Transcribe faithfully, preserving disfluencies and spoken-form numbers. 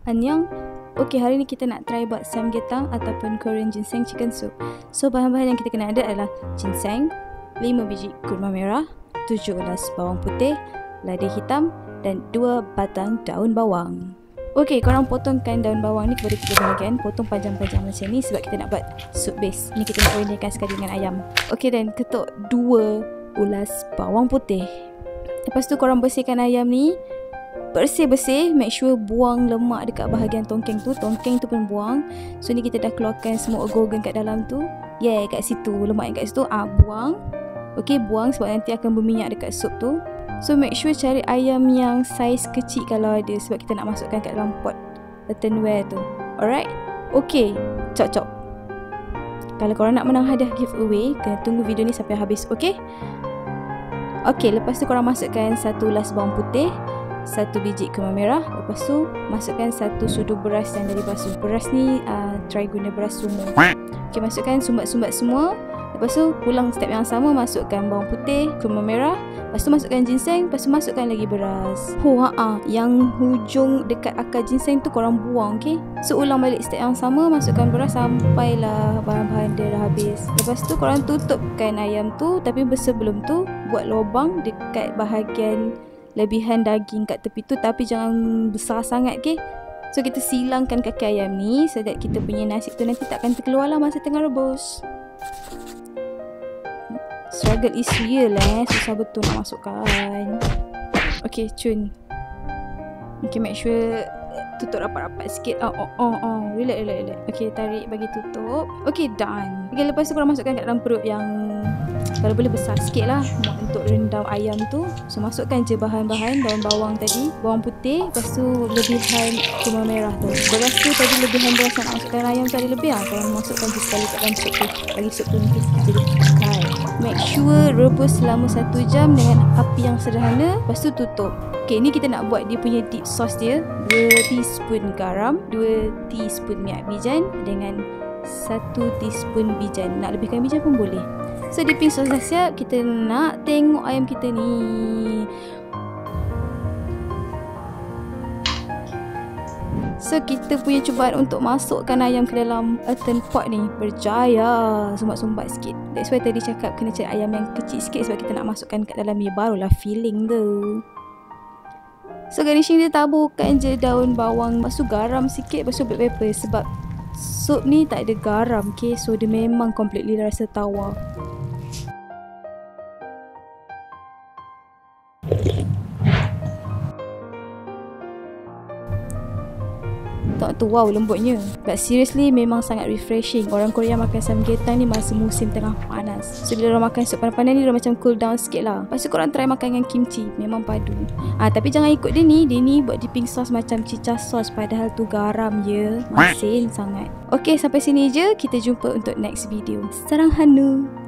Annyeong. Okay, hari ni kita nak try buat samgyetang ataupun Korean ginseng chicken soup. So bahan-bahan yang kita kena ada adalah ginseng, lima biji kurma merah, tujuh ulas bawang putih, lada hitam dan dua batang daun bawang. Okay, korang potongkan daun bawang ni kepada tiga bahagian. Potong panjang-panjang macam ni sebab kita nak buat soup base. Ni kita nak marinate sekali dengan ayam. Okay, dan ketuk dua ulas bawang putih. Lepas tu korang bersihkan ayam ni. Bersih-bersih, make sure buang lemak dekat bahagian tongkeng tu. Tongkeng tu pun buang. So ni kita dah keluarkan semua organ kat dalam tu. Yeah, kat situ, lemak yang kat situ ah buang. Okay, buang sebab nanti akan berminyak dekat sup tu. So make sure cari ayam yang saiz kecil kalau ada, sebab kita nak masukkan kat dalam pot earthenware tu. Alright? Okay, cop-cop. Kalau korang nak menang hadiah giveaway, kena tunggu video ni sampai habis, okay? Okay, lepas tu korang masukkan satu ulas bawang putih, satu biji kurma merah. Lepas tu masukkan satu sudu beras yang dari basuh. Beras ni uh, try guna beras sumo. Okay, masukkan sumbat-sumbat semua. Lepas tu ulang step yang sama. Masukkan bawang putih, kurma merah. Lepas tu masukkan ginseng. Lepas tu masukkan lagi beras. Oh haa, yang hujung dekat akar ginseng tu korang buang, okay? So ulang balik step yang sama. Masukkan beras sampailah bahan-bahan dia dah habis. Lepas tu korang tutupkan ayam tu. Tapi sebelum tu buat lubang dekat bahagian lebihan daging kat tepi tu, tapi jangan besar sangat, okay? So kita silangkan kaki ayam ni so that kita punya nasi tu nanti takkan terkeluar lah masa tengah rebus. Struggle is real eh, susah betul nak masukkan. Okay, cun. Okay, make sure tutup rapat-rapat sikit. Oh, oh, oh, oh. Relax, relax, relax. Okay, tarik bagi tutup. Okay, done. Okay, lepas tu korang masukkan kat dalam perut yang kalau boleh besar sikit lah untuk rendam ayam tu. So masukkan je bahan-bahan, daun bawang tadi, bawang putih, lepas tu lebihan kurma merah tu. Beras tu tadi lebihan beras nak masukkan ayam tu ada lebih lah. Korang masukkan je sekali kat dalam sup tu. Bagi sup tu nanti jadi pakai. Make sure rebus selama satu jam dengan api yang sederhana. Lepas tu tutup. Okay, ni kita nak buat dia punya dip sauce dia. dua teaspoon garam, dua teaspoon minyak bijan dengan satu teaspoon bijan. Nak lebihkan bijan pun boleh. So dipping sauce dah siap. Kita nak tengok ayam kita ni. So kita punya cubaan untuk masukkan ayam ke dalam earthen pot ni berjaya. Sumbat-sumbat sikit. That's why tadi cakap kena cari ayam yang kecil sikit, sebab kita nak masukkan kat dalam ni barulah feeling tu. So garnishing dia taburkan je daun bawang, lepas tu garam sikit, lepas tu black pepper. Sebab sup ni tak ada garam, okay? So dia memang completely rasa tawar. Tak tu, wow lembutnya. But seriously memang sangat refreshing. Orang Korea makan samgyetang ni masa musim tengah panas. So bila orang makan sup panas-panas ni, orang macam cool down sikit lah. Lepas tu korang try makan dengan kimchi. Memang padu. Ah, tapi jangan ikut dia ni. Dia ni buat dipping sauce macam chicha sauce, padahal tu garam je. Masin sangat. Okay, sampai sini je. Kita jumpa untuk next video. Sarang Hanu.